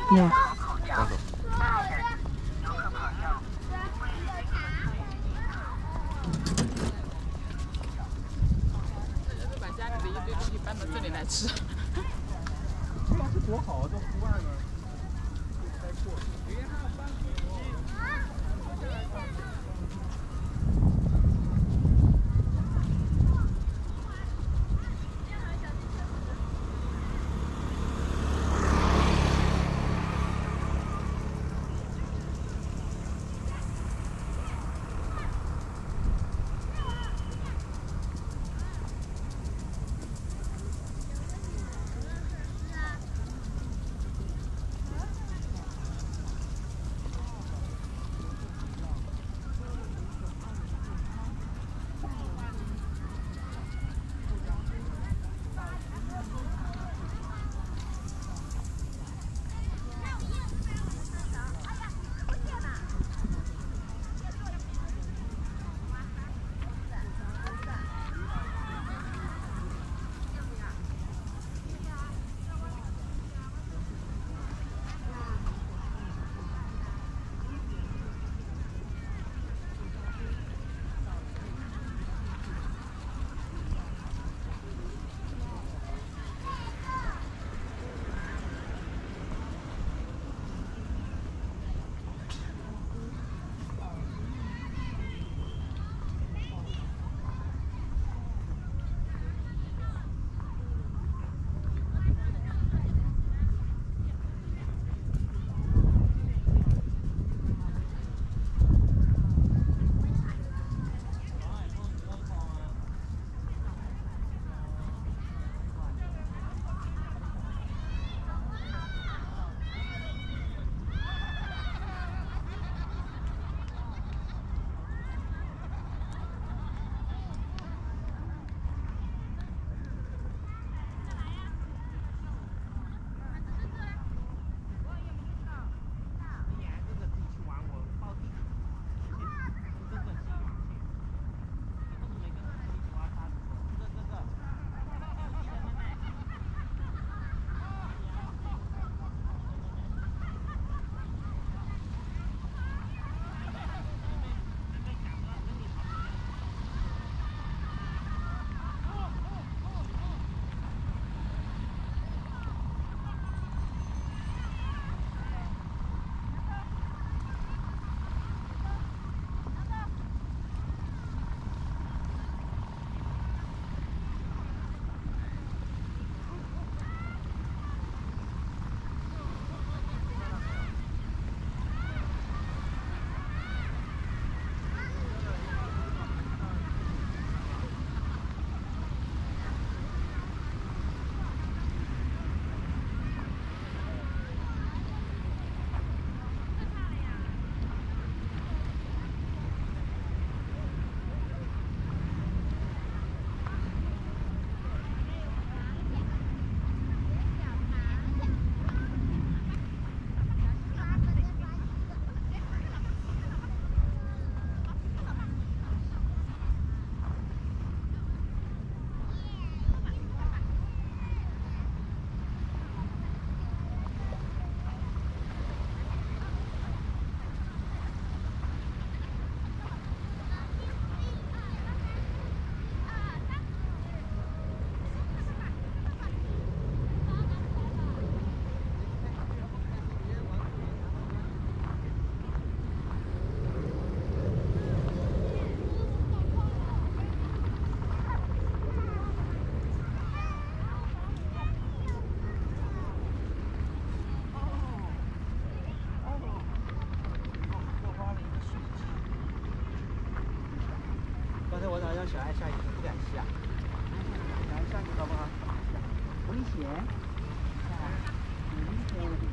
嗯。 放走。 把家里的一堆东西搬到这里来吃。 这样是多好啊！这户外呢，开阔。 小爱下去不敢下，小爱下去好不好？危险，危险。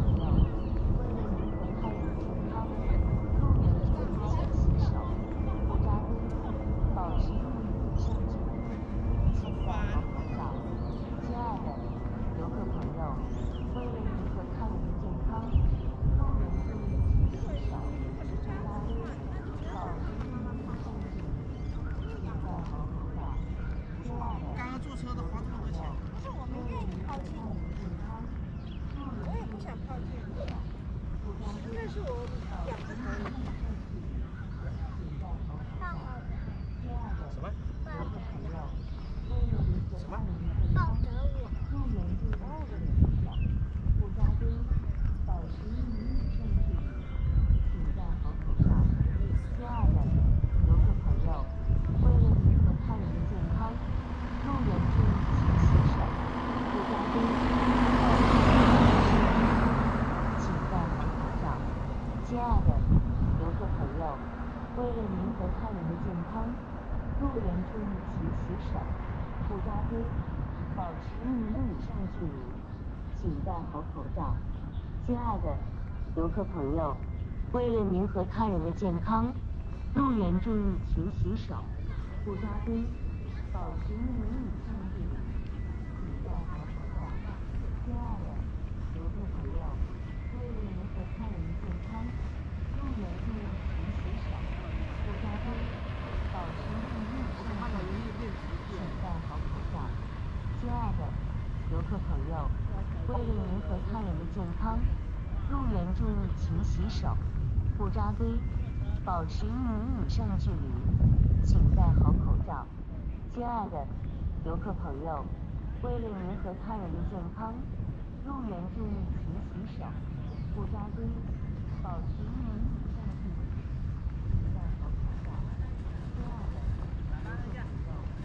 朋友，为了您和他人的健康，路人注意勤洗手，不扎堆，保持1米以上距离，请戴好口罩。亲爱的游客朋友，为了您和他人的健康，路人注意勤洗手，不扎堆，保持1米以上距离，请戴好口罩。亲爱的刚刚坐车的花这么多钱。 不是我们愿意靠近，我也不想靠近，但是我也不可以。抱好的， 什么？ 抱着我， 什么？ 抱着我。 路人注意勤洗手，不扎堆，保持1米以上距离，请戴好口罩。亲爱的游客朋友，为了您和他人的健康，路人注意勤洗手，不扎堆，请戴好口罩。亲爱的游客朋友，为了您和他人的健康，路人注意勤洗手，不扎堆，保持1米以上距离，请戴好口罩。亲爱的游客朋友，为了您和他人的健康，路人注意勤洗手，不扎堆，保持1米以上距离，请戴好口罩。亲爱的游客朋友，为了您和他人的健康，路人注意勤洗手，不扎堆，保持1米以上距离，请戴好口罩。亲爱的游客朋友，为了您和他人的健康，路人注意勤洗手，不扎堆，保持1米以上距离，请戴好口罩。亲爱的游客朋友，为了您和他人的健康，路人注意勤洗手，不扎堆，保持1米以上距离，请戴好口罩。亲爱的游客朋友，为了您和他人的健康，路人注意勤洗手，不扎堆，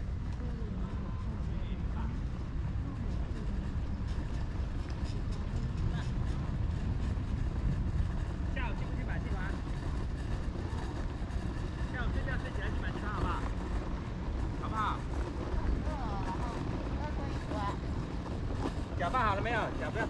下午去不去买鸡团？下午睡觉睡起来去买鸡团好不好？好不好？搅拌好了没有？搅拌。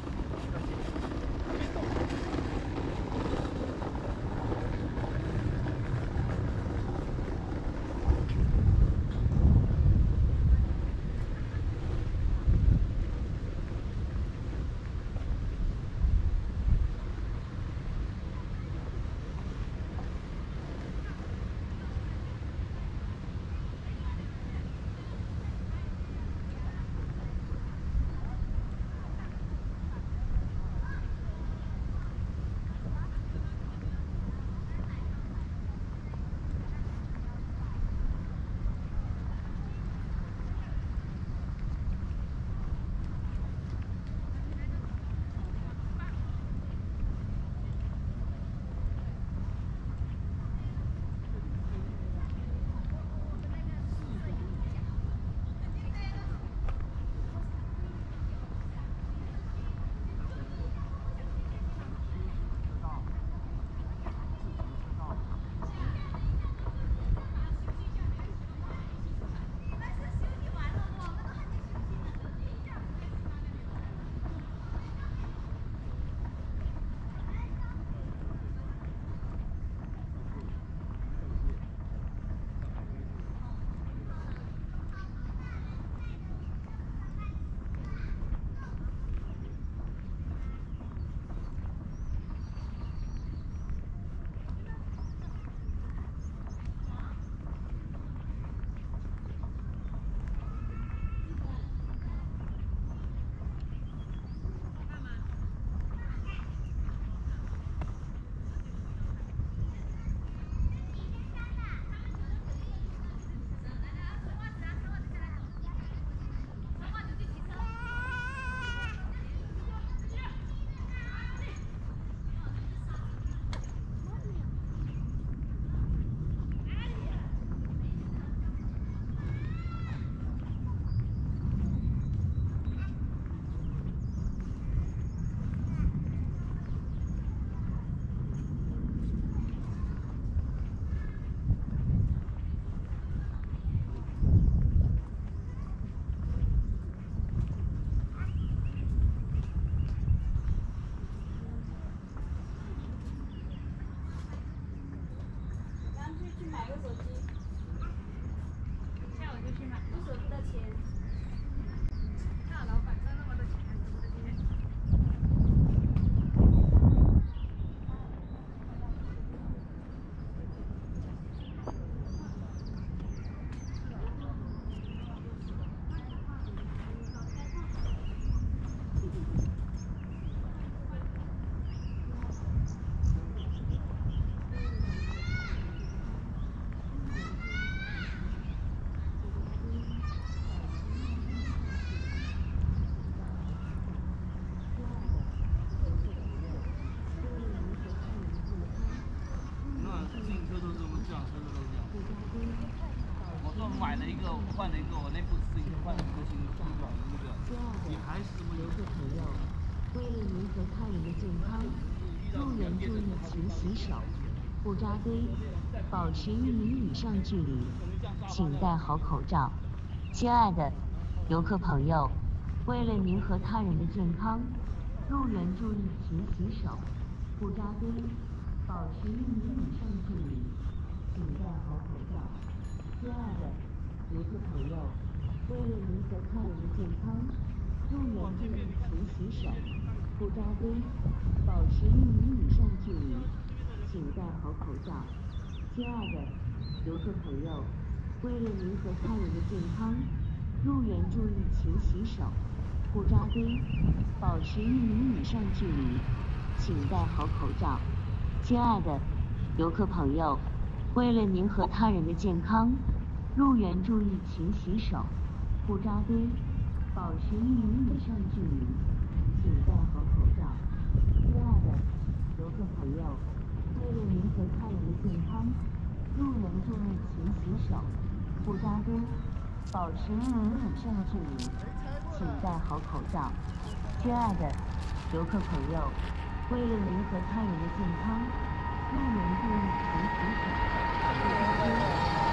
候换了一个，我内部适应换了一个新的那个， 亲爱的也还是游客朋友，为了您和他人的健康，路人注意勤洗手，不扎堆，保持1米以上距离，请戴好口罩。亲爱的游客朋友，为了您和他人的健康，路人注意勤洗手，不扎堆，保持1米以上距离，请戴好口罩。亲爱的游客朋友，为了您和他人的健康，路人注意勤洗手，不扎堆，保持1米以上距离，请戴好口罩。亲爱的游客朋友，为了您和他人的健康，路人注意勤洗手，不扎堆，保持1米以上距离，请戴好口罩。亲爱的游客朋友，为了您和他人的健康，路人注意勤洗手，不扎堆，保持1米以上距离，请戴好口罩。亲爱的游客朋友，为了您和他人的健康，路人注意勤洗手，不扎堆，保持1米以上距离，请戴好口罩。亲爱的游客朋友，为了您和他人的健康，路人注意勤洗手，不扎堆，保持1米以上距离，请戴好口罩。亲爱的游客朋友，为了您和他人的健康，路人注意勤洗手，不扎堆，保持1米以上距离，请戴好口罩。亲爱的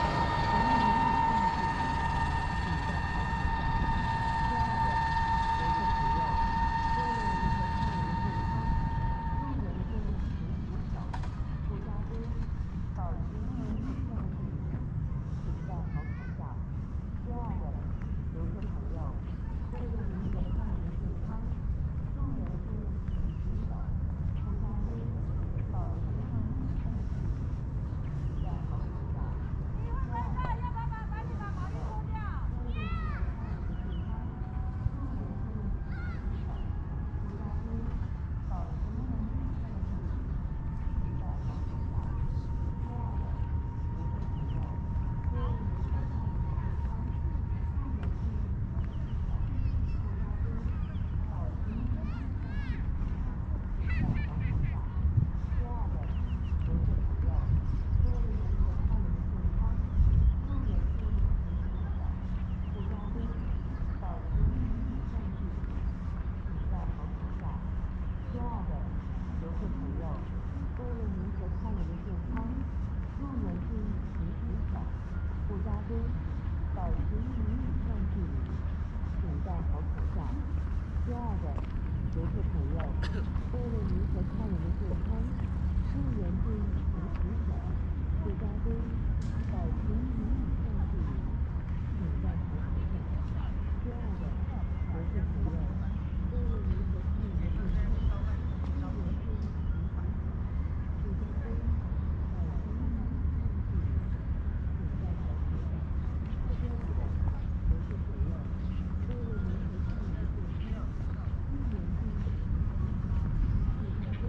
游客朋友，为了您和他人的健康，路人注意勤洗手，不扎堆，保持1米以上距离，请戴好口罩。亲爱的游客朋友，为了您和他人的健康，路人注意勤洗手，不扎堆，保持1米以上距离，请戴好口罩。亲爱的游客朋友，为了您和他人的健康，路人注意勤洗手，不扎堆，保持1米以上距离，请戴好口罩。亲爱的游客朋友，为了您和他人的健康，路人注意勤洗手，不扎堆，保持1米以上距离，请戴好口罩。亲爱的游客朋友，为了您和他人的健康，路人注意勤洗手，不扎堆，保持1米以上距离，请戴好口罩。亲爱的游客朋友，为了您和他人的健康，路人注意勤洗手，不扎堆，保持1米以上距离，请戴好口罩。亲爱的游客朋友，为了您和他人的健康，路人注意勤洗手，不扎堆，保持1米以上距离，请戴好口罩。亲爱的游客朋友，为了您和他人的健康，路人注意勤洗手，不扎堆，保持1米以上距离，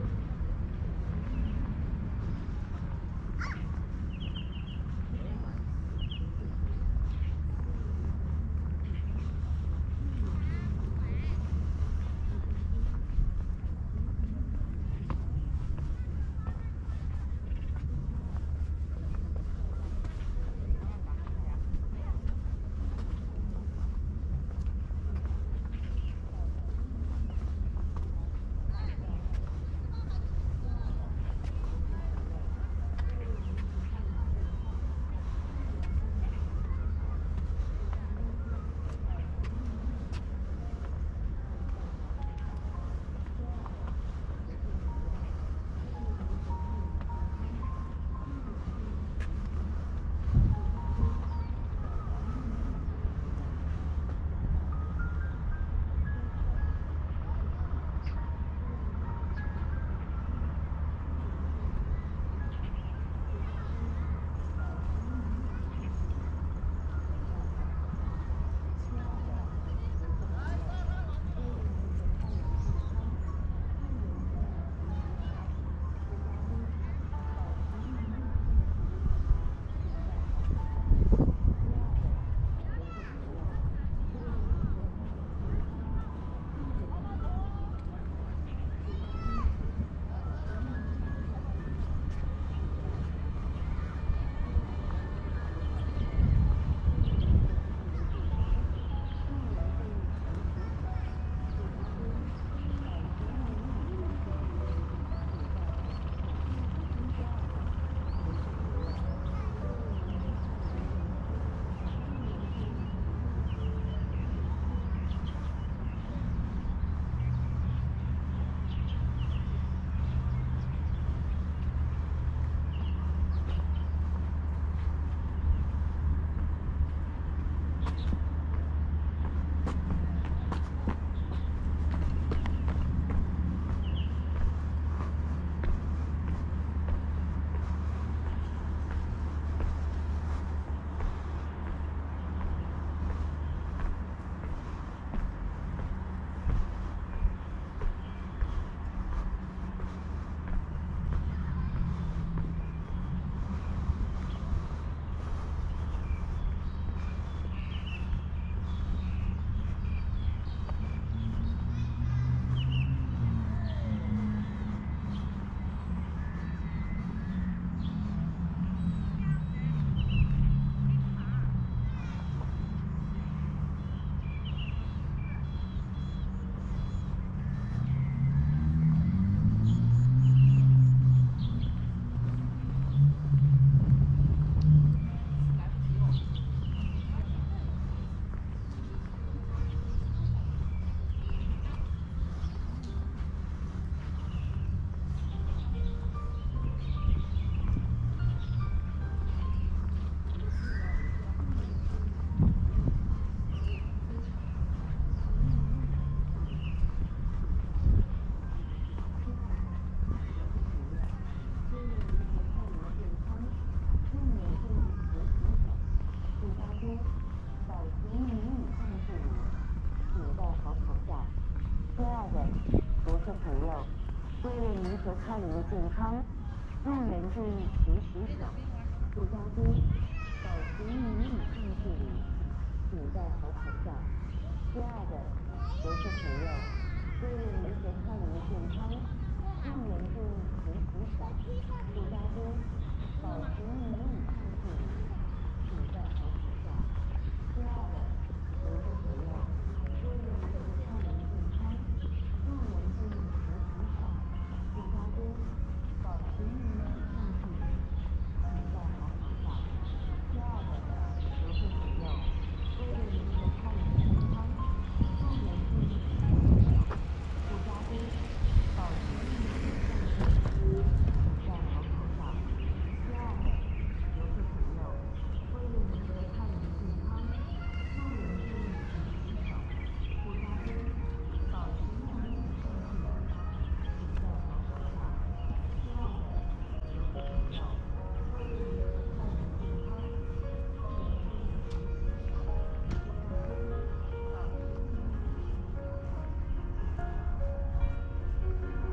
亲爱的游客朋友，为了您和他人的健康，入园注意勤洗手，不扎堆，保持1米以上距离，请戴好口罩。亲爱的游客朋友，为了您和他人的健康，入园注意勤洗手，不扎堆，保持1米以上距离，请戴好口罩。亲爱的游客朋友，为了您和他人的健康，入园注意勤洗手，不扎堆，保持1米以上距离，请戴好口罩。亲爱的游客朋友，为了您和他人的健康，入园注意勤洗手，不扎堆，保持1米以上距离，请戴好口罩。亲爱的游客朋友，为了您和他人的健康，入园注意勤洗手，不扎堆，保持1米以上距离，请戴好口罩。亲爱的游客朋友，为了您和他人的健康，入园注意勤洗手，不扎堆，保持1米以上距离，请戴好口罩。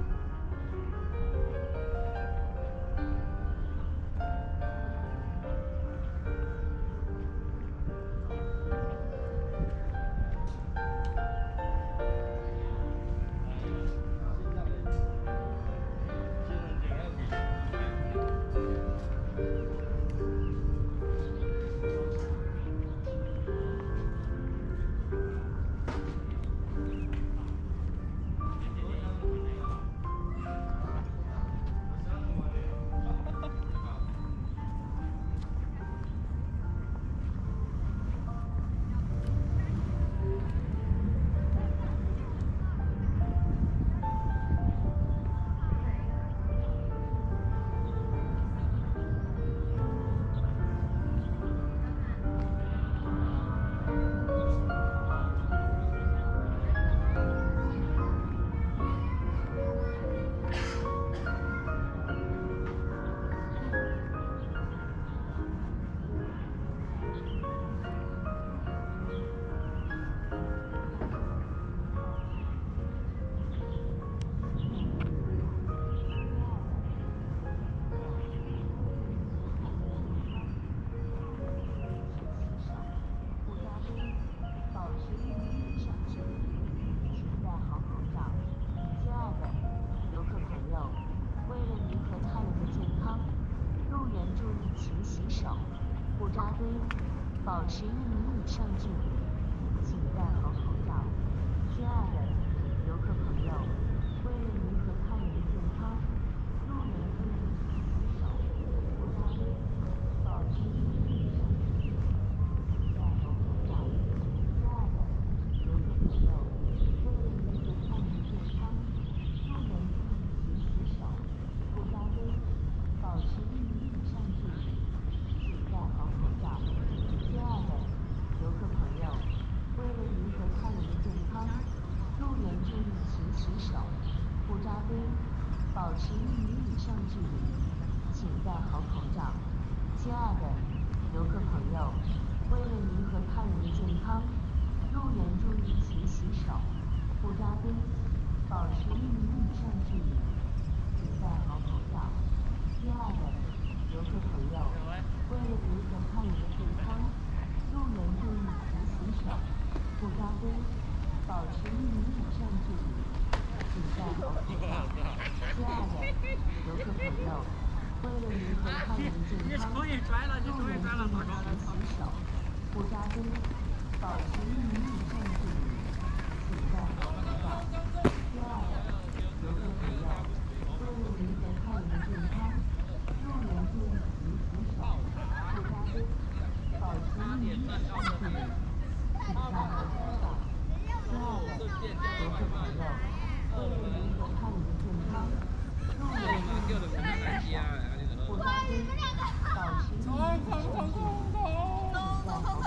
保持1米以上距离，请戴好口罩。亲爱的游客朋友，为了您和他人的健康，入园注意勤洗手，不扎堆，保持1米以上距离，请戴好口罩。亲爱的游客朋友，为了您和他人的健康，入园注意勤洗手，不扎堆，保持1米以上距离，请戴好口罩。亲爱的游客朋友，为了您和他人的健康，入园注意勤洗手，不扎堆，保持1米以上距离，请戴好口罩。亲爱的游客朋友，为了您和他人的健康，入园注意勤洗手，不扎堆，保持1米以上距离，请戴好口罩。亲爱的游客朋友，为了您和他人的健康，入园注意勤洗手，不扎堆，保持1米以上距离，请戴好口罩。亲爱的游客朋友，为了您和他人的健康，入园注意勤洗手，不扎堆，保持1米以上距离，请戴好口罩。亲爱的游客朋友，为了您和他人的健康，入园注意勤洗手，不扎堆，保持1米以上距离，请戴好口罩。亲爱的游客朋友，为了您和他人的健康，入园注意勤洗手，不扎堆，保持1米以上距离，请戴好口罩。亲爱的游客朋友，为了您和他人的健康，入园注意勤洗手，不扎堆，保持1米以上距离，请戴好口罩。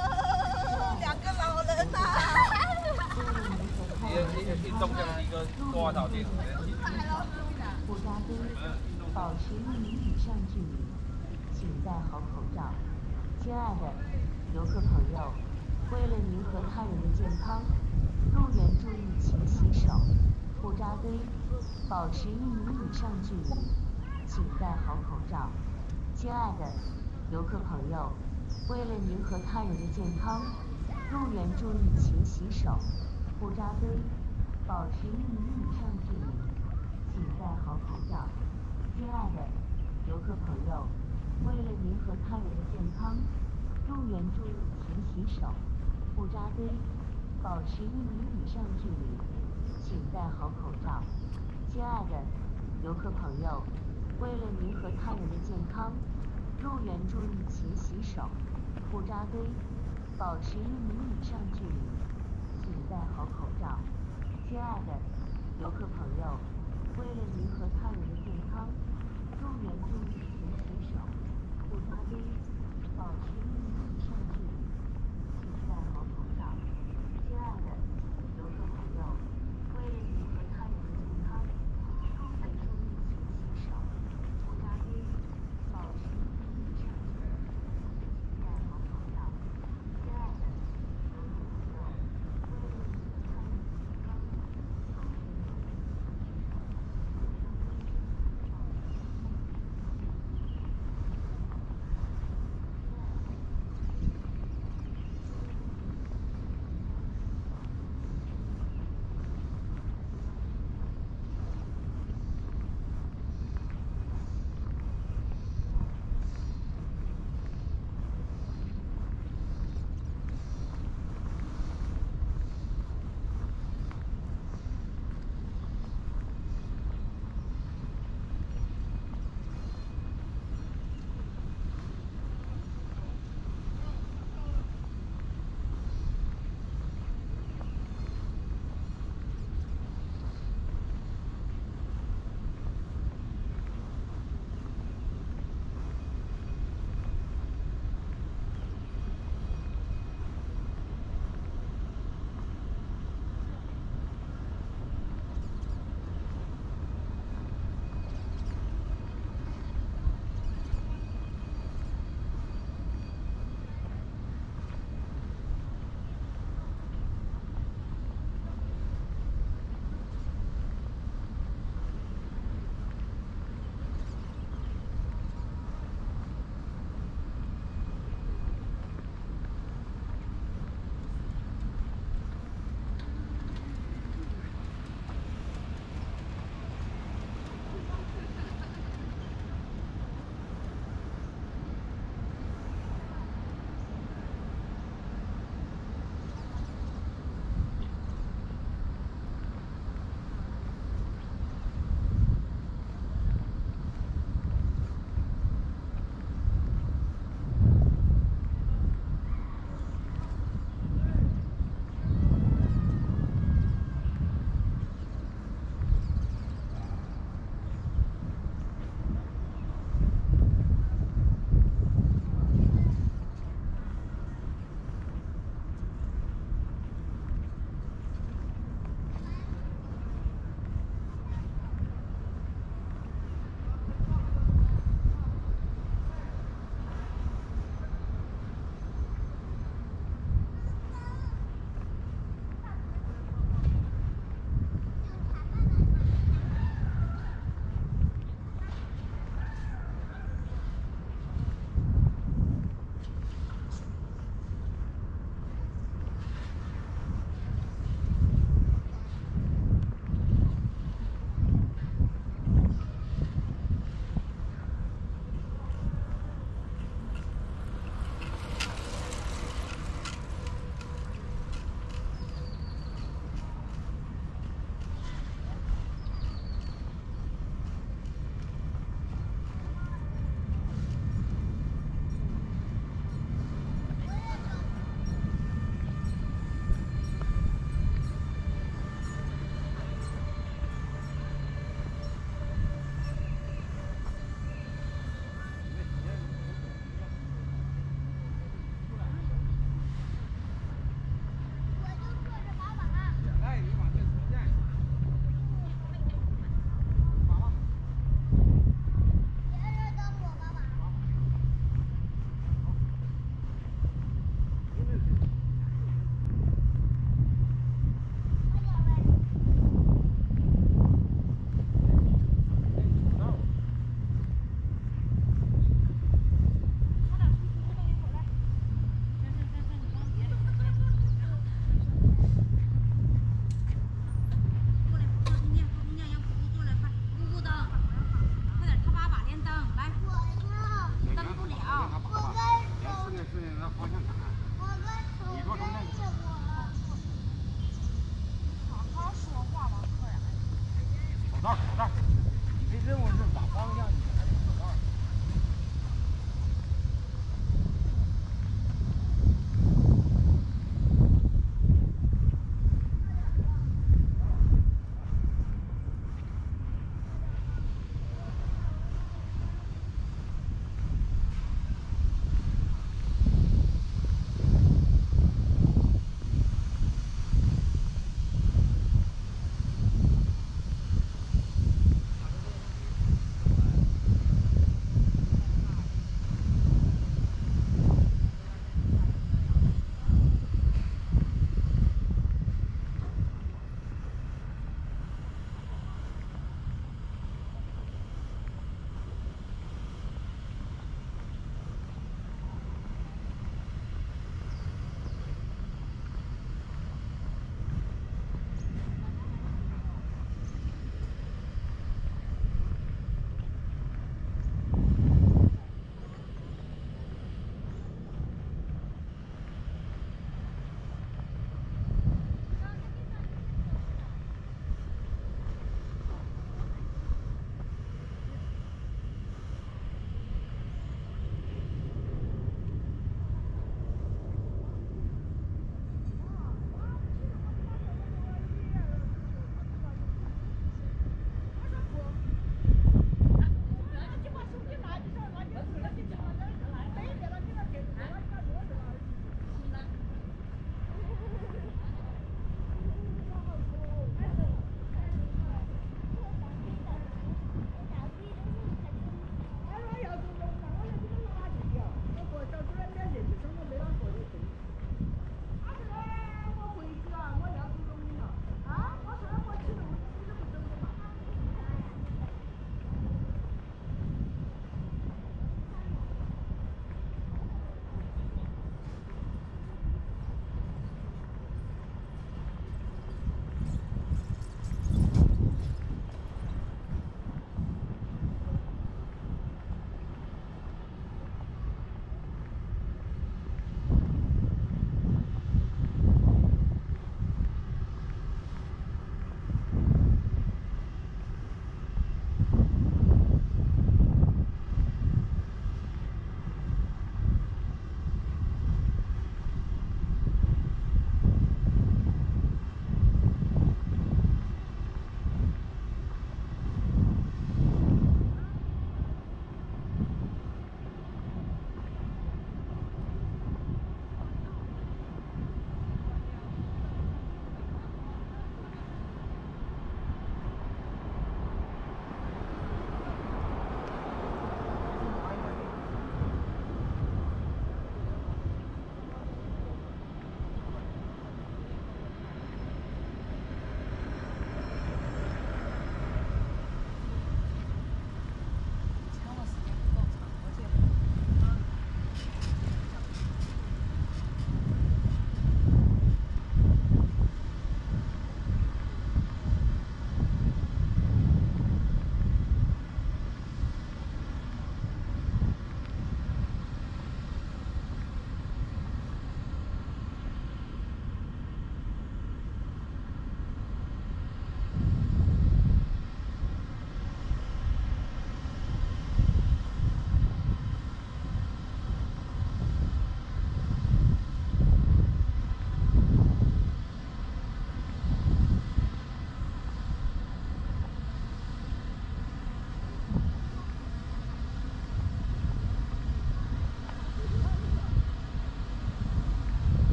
2个老人呐、 运动就是一个多少点？ 不扎堆，保持1米以上距离，请戴好口罩。亲爱的游客朋友，为了您和他人的健康，入园注意勤洗手， 扎堆，保持1米以上距离，请戴好口罩。亲爱的游客朋友，为了您和他人的健康，入园注意勤洗手，不扎堆，保持1米以上距离，请戴好口罩。亲爱的游客朋友，为了您和他人的健康，入园注意勤洗手，不扎堆，保持1米以上距离，请戴好口罩。亲爱的游客朋友，为了您和他人的健康，入园注意勤洗手，不扎堆，保持1米以上距离，请戴好口罩。亲爱的游客朋友，为了您和他人的健康，入园注意勤洗手，不扎堆，保持1米以